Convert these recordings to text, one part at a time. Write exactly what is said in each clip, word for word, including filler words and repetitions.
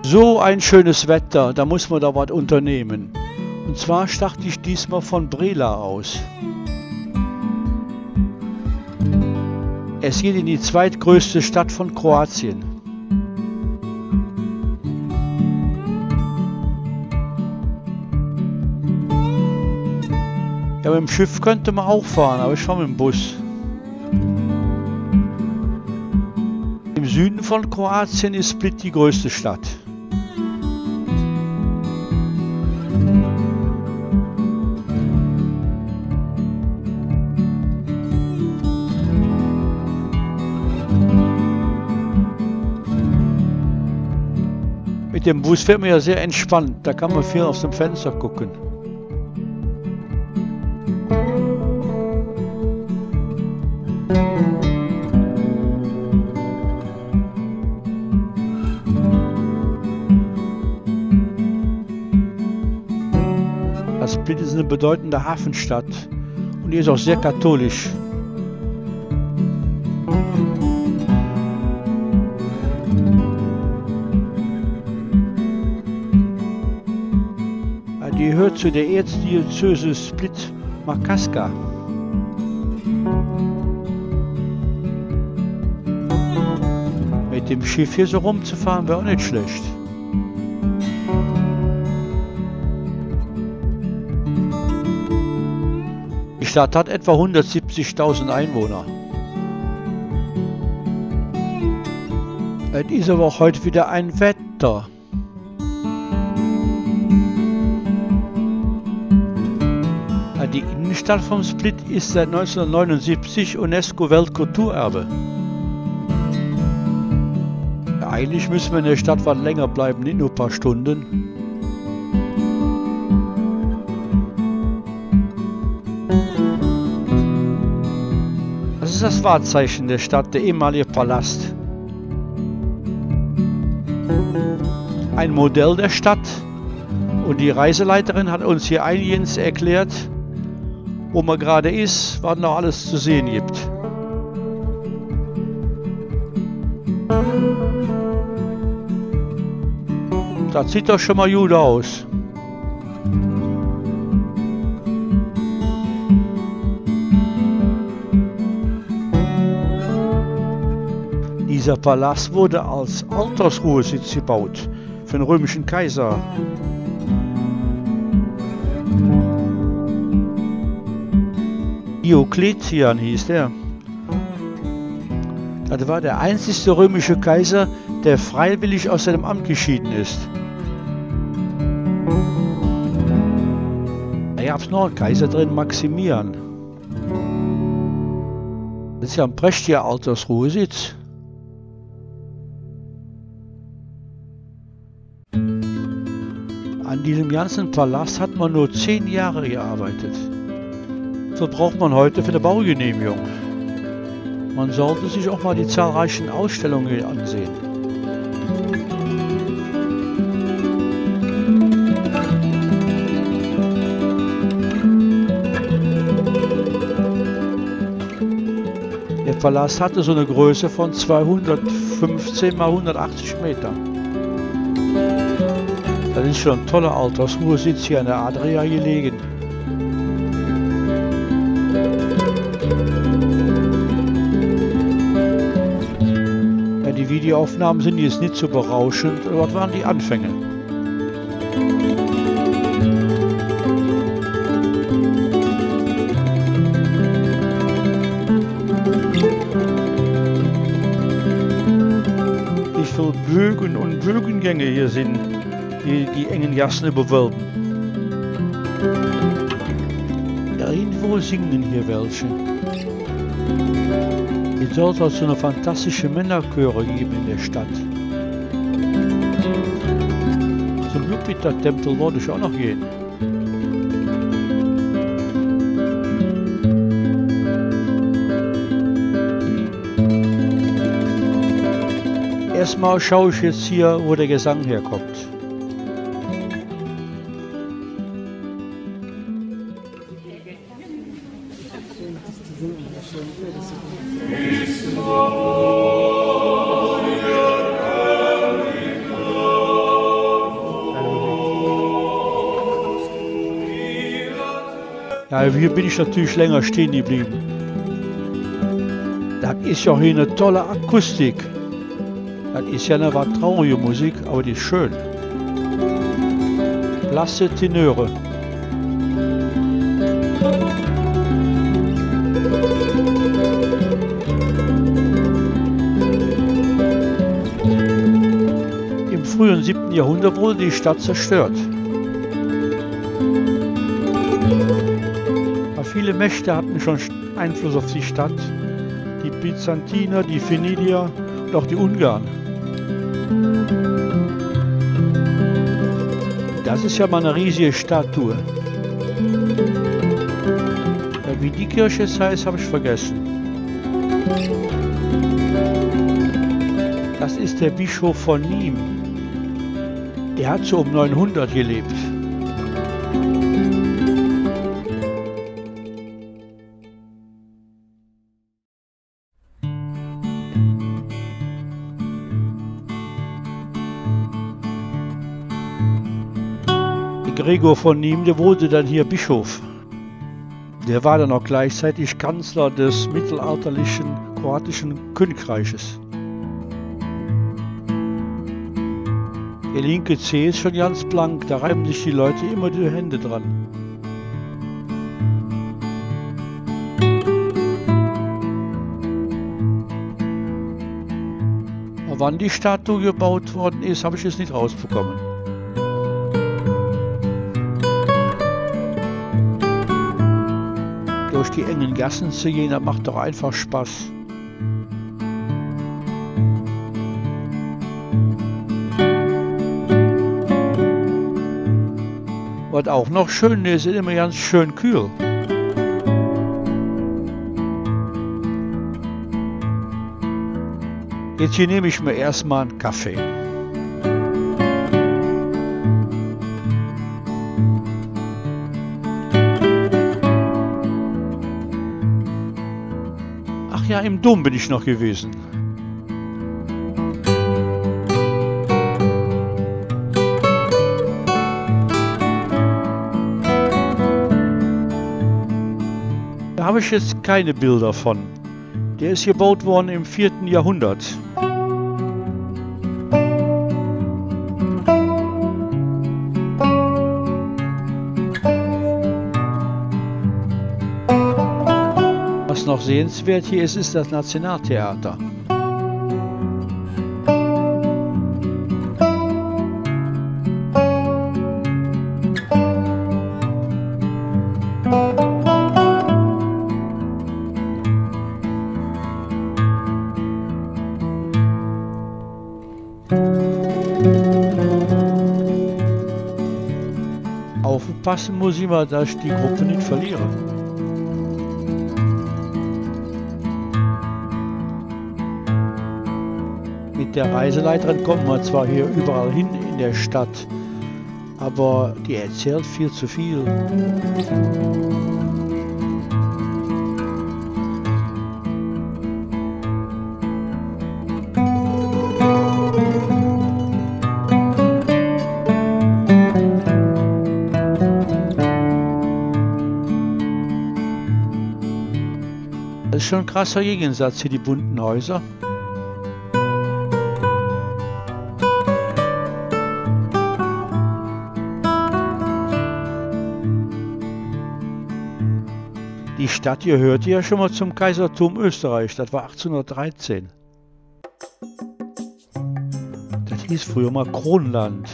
So ein schönes Wetter, da muss man da was unternehmen. Und zwar starte ich diesmal von Brela aus. Es geht in die zweitgrößte Stadt von Kroatien. Ja, mit dem Schiff könnte man auch fahren, aber ich fahre mit dem Bus. Im Süden von Kroatien ist Split die größte Stadt. Mit dem Bus fährt man ja sehr entspannt, da kann man viel aus dem Fenster gucken. Split ist eine bedeutende Hafenstadt und die ist auch sehr katholisch. Die gehört zu der Erzdiözese Split-Makarska. Mit dem Schiff hier so rumzufahren wäre auch nicht schlecht. Die Stadt hat etwa hundertsiebzigtausend Einwohner. Es ist aber auch heute wieder ein Wetter. Die Innenstadt von Split ist seit neunzehnhundertneunundsiebzig UNESCO-Weltkulturerbe. Ja, eigentlich müssen wir in der Stadt was länger bleiben, nicht nur ein paar Stunden. Das ist das Wahrzeichen der Stadt, der ehemalige Palast. Ein Modell der Stadt, und die Reiseleiterin hat uns hier eingehend erklärt, wo man gerade ist, was noch alles zu sehen gibt. Das sieht doch schon mal gut aus. Dieser Palast wurde als Altersruhesitz gebaut für den römischen Kaiser. Diokletian hieß der. Das war der einzige römische Kaiser, der freiwillig aus seinem Amt geschieden ist. Da gab es noch einen Kaiser drin, Maximian. Das ist ja ein prächtiger Altersruhesitz. An diesem ganzen Palast hat man nur zehn Jahre gearbeitet. So braucht man heute für eine Baugenehmigung. Man sollte sich auch mal die zahlreichen Ausstellungen ansehen. Der Palast hatte so eine Größe von zweihundertfünfzehn mal hundertachtzig Meter. Das ist schon ein toller Altersruhesitz hier an der Adria gelegen. Ja, die Videoaufnahmen sind jetzt nicht so berauschend, aber das waren die Anfänge. Wie viele Bögen und Bögengänge hier sind, die die engen Gassen überwölben. Ja, irgendwo singen hier welche. Es sollte also eine fantastische Männerchöre geben in der Stadt. Zum Jupiter-Tempel wollte ich auch noch gehen. Erstmal schaue ich jetzt hier, wo der Gesang herkommt. Ja, hier bin ich natürlich länger stehen geblieben. Das ist ja hier eine tolle Akustik. Das ist ja eine was traurige Musik, aber die ist schön. Blasse Tenöre. Im frühen siebten Jahrhundert wurde die Stadt zerstört. Aber viele Mächte hatten schon Einfluss auf die Stadt. Die Byzantiner, die Venedier und auch die Ungarn. Das ist ja mal eine riesige Statue. Ja, wie die Kirche jetzt heißt, habe ich vergessen. Das ist der Bischof von Nîmes. Der hat so um neunhundert gelebt. Gregor von Nîmes, der wurde dann hier Bischof. Der war dann auch gleichzeitig Kanzler des mittelalterlichen kroatischen Königreiches. Der linke Zeh ist schon ganz blank, da reiben sich die Leute immer die Hände dran. Aber wann die Statue gebaut worden ist, habe ich es nicht rausbekommen. Durch die engen Gassen zu gehen, das macht doch einfach Spaß. Was auch noch schön ist, ist immer ganz schön kühl. Jetzt hier nehme ich mir erstmal einen Kaffee. Ach ja, im Dom bin ich noch gewesen. Da habe ich jetzt keine Bilder von. Der ist gebaut worden im vierten Jahrhundert. Was noch sehenswert hier ist, ist das Nationaltheater. Aufpassen muss ich mal, dass ich die Gruppe nicht verliere. Mit der Reiseleiterin kommen wir zwar hier überall hin in der Stadt, aber die erzählt viel zu viel. Das ist schon ein krasser Gegensatz hier, die bunten Häuser. Die Stadt gehörte ja schon mal zum Kaisertum Österreich, das war achtzehnhundertdreizehn. Das hieß früher mal Kronland.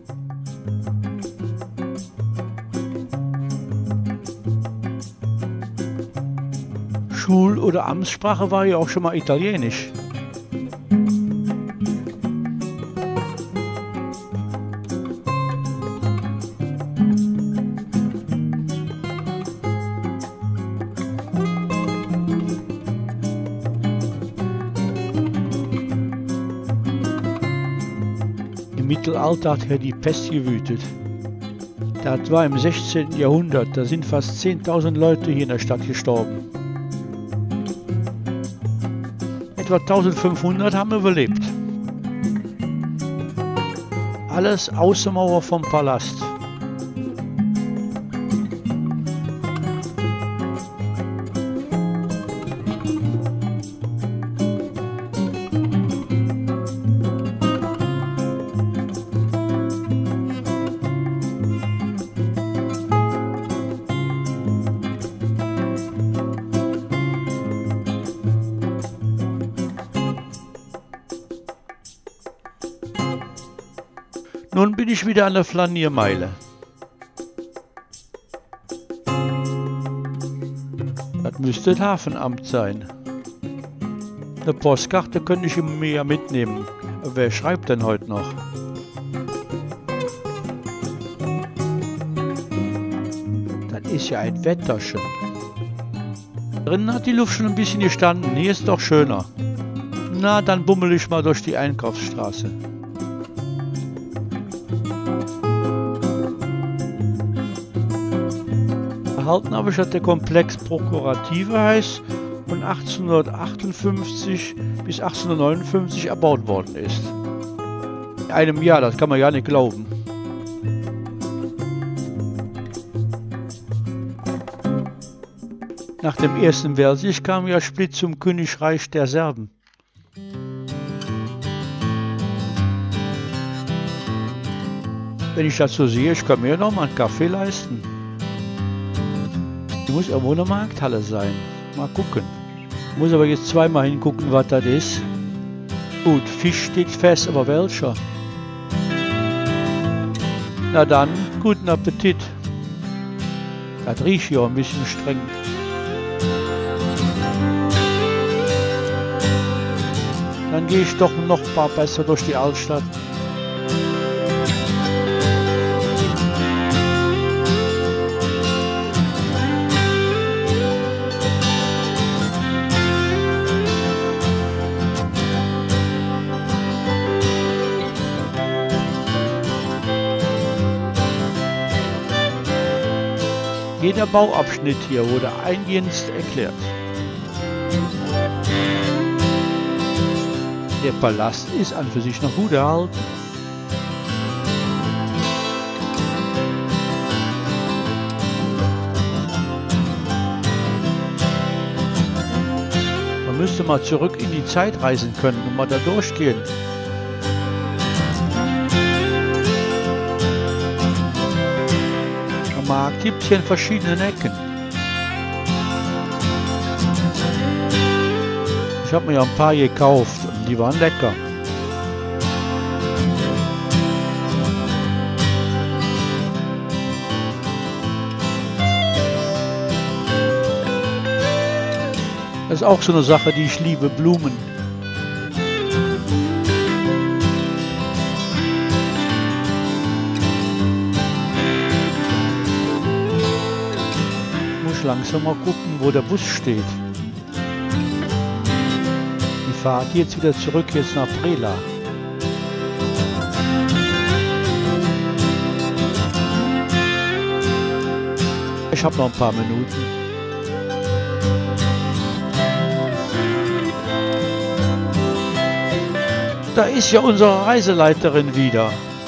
Schul- oder Amtssprache war ja auch schon mal Italienisch. Im Mittelalter hat ja die Pest gewütet. Das war im sechzehnten Jahrhundert, da sind fast zehntausend Leute hier in der Stadt gestorben. Etwa eintausendfünfhundert haben überlebt. Alles Außenmauer vom Palast. Nun bin ich wieder an der Flaniermeile. Das müsste das Hafenamt sein. Eine Postkarte könnte ich mir ja mitnehmen. Wer schreibt denn heute noch? Das ist ja ein Wetterchen. Drinnen hat die Luft schon ein bisschen gestanden. Hier ist doch schöner. Na, dann bummel ich mal durch die Einkaufsstraße. Erhalten habe ich, dass der Komplex Prokurative heißt und achtzehnhundertachtundfünfzig bis achtzehnhundertneunundfünfzig erbaut worden ist. In einem Jahr, das kann man ja nicht glauben. Nach dem Ersten Weltkrieg kam ja Split zum Königreich der Serben. Wenn ich das so sehe, ich kann mir noch mal einen Kaffee leisten. Die muss irgendwo eine Markthalle sein. Mal gucken. Ich muss aber jetzt zweimal hingucken, was das ist. Gut, Fisch steht fest, aber welcher? Na dann, guten Appetit. Das riecht ja ein bisschen streng. Dann gehe ich doch noch ein paar besser durch die Altstadt. Jeder Bauabschnitt hier wurde eingehend erklärt. Der Palast ist an für sich noch gut erhalten. Man müsste mal zurück in die Zeit reisen können und mal da durchgehen. Am Markt gibt es hier in verschiedenen Ecken. Ich habe mir ja ein paar gekauft und die waren lecker. Das ist auch so eine Sache, die ich liebe, Blumen. Ich muss langsam mal gucken, wo der Bus steht. Die Fahrt jetzt wieder zurück jetzt nach Prela. Ich habe noch ein paar Minuten. Da ist ja unsere Reiseleiterin wieder.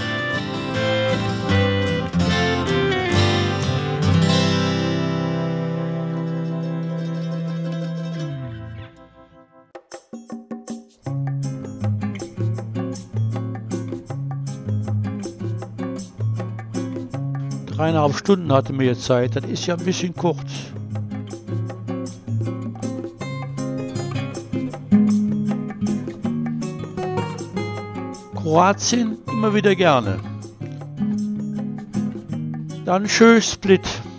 Dreieinhalb Stunden hatte mir jetzt Zeit, das ist ja ein bisschen kurz. Kroatien immer wieder gerne. Dann tschüss, Split.